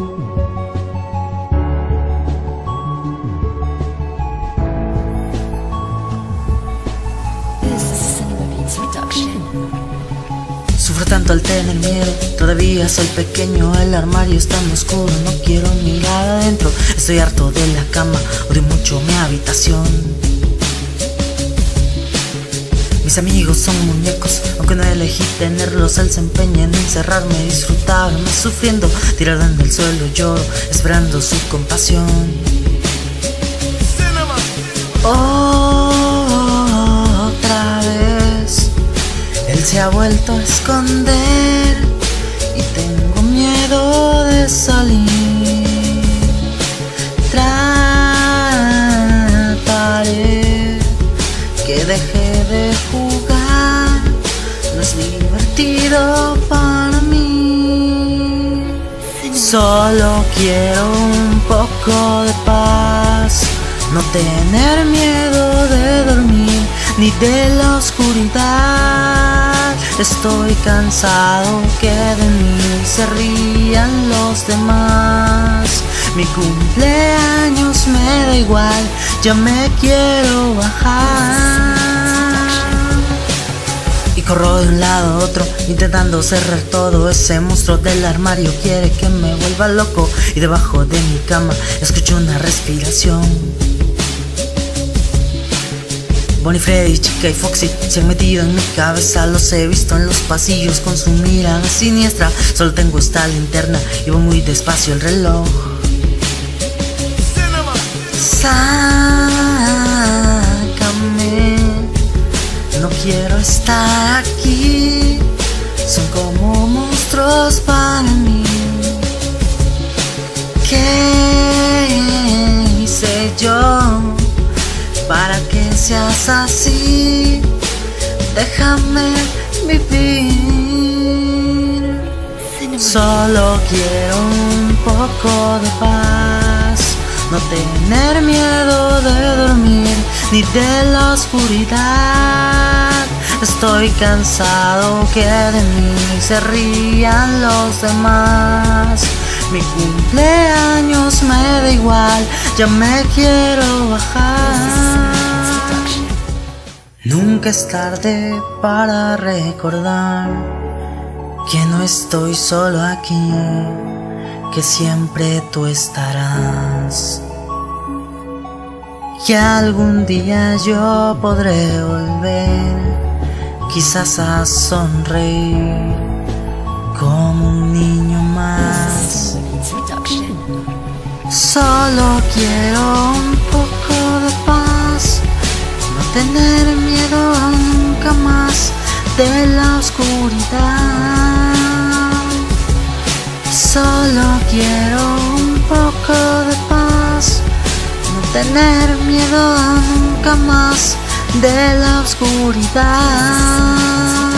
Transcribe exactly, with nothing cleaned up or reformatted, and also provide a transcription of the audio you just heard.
Sufro tanto al tener miedo, todavía soy pequeño, el armario es tan oscuro, no quiero mirar adentro. Estoy harto de la cama, odio mucho mi habitación. Mis amigos son muñecos, aunque no elegí tenerlos. Él se empeña en encerrarme, disfrutarme, sufriendo. Tirado en el suelo lloro, esperando su compasión. Otra vez él se ha vuelto a esconder y tengo miedo de salir. Trataré que deje de jugar, no es divertido para mí. Solo quiero un poco de paz, no tener miedo de dormir ni de la oscuridad. Estoy cansado que de mí se rían los demás. Mi cumpleaños me da igual, ya me quiero bajar. Y corro de un lado a otro, intentando cerrar todo. Ese monstruo del armario quiere que me vuelva loco. Y debajo de mi cama escucho una respiración. Bonnie, Freddy, Chica y Foxy se han metido en mi cabeza. Los he visto en los pasillos con su mirada siniestra. Solo tengo esta linterna y voy muy despacio el reloj. Sácame, no quiero estar aquí. Son como monstruos para mí. ¿Qué hice yo para que seas así? Déjame vivir. Solo quiero un poco de paz, no tener miedo de dormir ni de la oscuridad. Estoy cansado que de mí se rían los demás. Mi cumpleaños me da igual, ya me quiero bajar. Nunca es tarde para recordar que no estoy solo aquí, que siempre tú estarás. Que algún día yo podré volver, quizás a sonreír como un niño más. Solo quiero un poco de paz, no tener miedo nunca más de la oscuridad. Solo quiero un poco de paz, no tener miedo nunca más de la oscuridad.